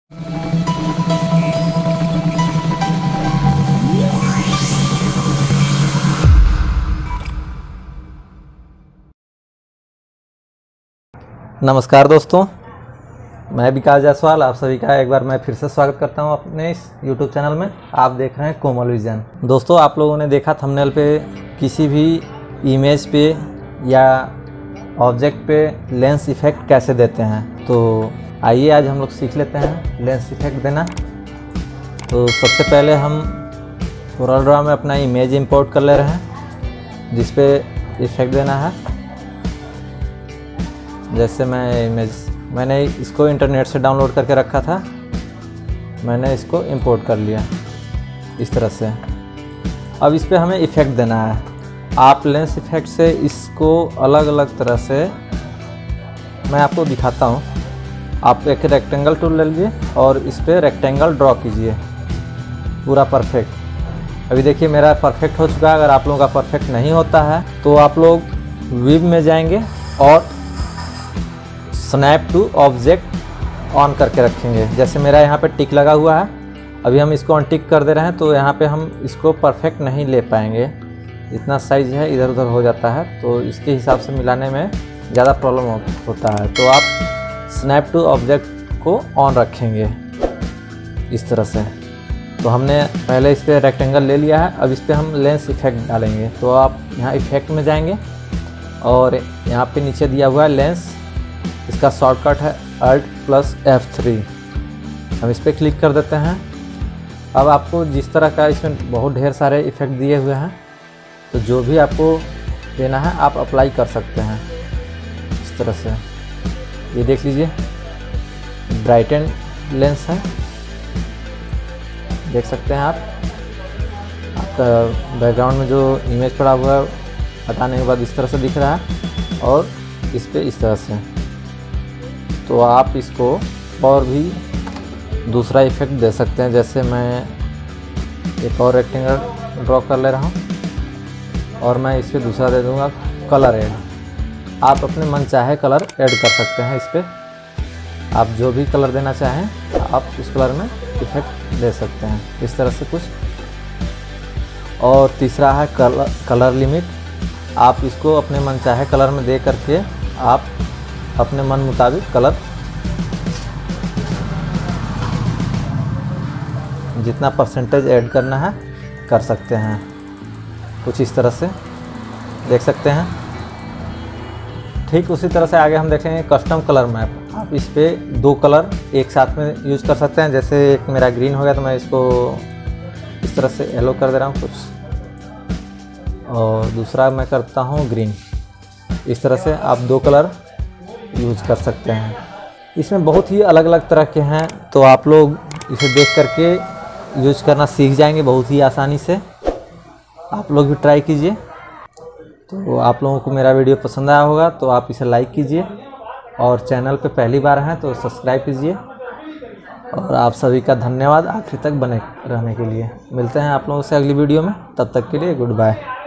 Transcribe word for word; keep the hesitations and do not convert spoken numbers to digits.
नमस्कार दोस्तों, मैं विकास जायसवाल आप सभी का एक बार मैं फिर से स्वागत करता हूं अपने इस यूट्यूब चैनल में। आप देख रहे हैं कोमल विजन। दोस्तों, आप लोगों ने देखा थंबनेल पे किसी भी इमेज पे या ऑब्जेक्ट पे लेंस इफ़ेक्ट कैसे देते हैं, तो आइए आज हम लोग सीख लेते हैं लेंस इफ़ेक्ट देना। तो सबसे पहले हम कोरल ड्रॉ में अपना इमेज इंपोर्ट कर ले रहे हैं जिस पे इफ़ेक्ट देना है। जैसे मैं इमेज मैंने इसको इंटरनेट से डाउनलोड करके रखा था, मैंने इसको इंपोर्ट कर लिया इस तरह से। अब इस पे हमें इफ़ेक्ट देना है। आप लेंस इफ़ेक्ट से इसको अलग अलग तरह से मैं आपको दिखाता हूँ। आप एक रेक्टेंगल टूल ले लीजिए और इस पर रेक्टेंगल ड्रॉ कीजिए पूरा परफेक्ट। अभी देखिए मेरा परफेक्ट हो चुका है। अगर आप लोगों का परफेक्ट नहीं होता है तो आप लोग विव में जाएंगे और स्नैप टू ऑब्जेक्ट ऑन करके रखेंगे। जैसे मेरा यहाँ पे टिक लगा हुआ है, अभी हम इसको अनटिक कर दे रहे हैं तो यहाँ पे हम इसको परफेक्ट नहीं ले पाएंगे। इतना साइज है इधर उधर हो जाता है, तो इसके हिसाब से मिलाने में ज़्यादा प्रॉब्लम हो, होता है। तो आप स्नैप टू ऑब्जेक्ट को ऑन रखेंगे इस तरह से। तो हमने पहले इस पर रेक्टेंगल ले लिया है, अब इस पर हम लेंस इफ़ेक्ट डालेंगे। तो आप यहाँ इफ़ेक्ट में जाएंगे और यहाँ पे नीचे दिया हुआ है लेंस, इसका शॉर्टकट है अल्ट प्लस एफ थ्री। हम इस पर क्लिक कर देते हैं। अब आपको जिस तरह का इसमें बहुत ढेर सारे इफ़ेक्ट दिए हुए हैं, तो जो भी आपको देना है आप अप्लाई कर सकते हैं इस तरह से। ये देख लीजिए ब्राइटन लेंस है, देख सकते हैं आप। आपका बैकग्राउंड में जो इमेज पड़ा हुआ है हटाने के बाद इस तरह से दिख रहा है और इस पे इस तरह से। तो आप इसको और भी दूसरा इफ़ेक्ट दे सकते हैं। जैसे मैं एक और रेक्टेंगल ड्रॉ कर ले रहा हूँ और मैं इस पर दूसरा दे दूँगा कलर ऐड। आप अपने मन चाहे कलर ऐड कर सकते हैं इस पर। आप जो भी कलर देना चाहें आप उस कलर में इफ़ेक्ट दे सकते हैं इस तरह से कुछ। और तीसरा है कलर कलर लिमिट। आप इसको अपने मन चाहे कलर में दे करके आप अपने मन मुताबिक कलर जितना परसेंटेज ऐड करना है कर सकते हैं। कुछ इस तरह से देख सकते हैं। ठीक उसी तरह से आगे हम देखेंगे कस्टम कलर मैप। आप इस पे दो कलर एक साथ में यूज कर सकते हैं। जैसे एक मेरा ग्रीन हो गया तो मैं इसको इस तरह से येलो कर दे रहा हूँ कुछ, और दूसरा मैं करता हूँ ग्रीन। इस तरह से आप दो कलर यूज कर सकते हैं। इसमें बहुत ही अलग अलग तरह के हैं, तो आप लोग इसे देख करके यूज करना सीख जाएंगे बहुत ही आसानी से। आप लोग भी ट्राई कीजिए। तो आप लोगों को मेरा वीडियो पसंद आया होगा तो आप इसे लाइक कीजिए और चैनल पे पहली बार हैं तो सब्सक्राइब कीजिए। और आप सभी का धन्यवाद आखिर तक बने रहने के लिए। मिलते हैं आप लोगों से अगली वीडियो में, तब तक के लिए गुड बाय।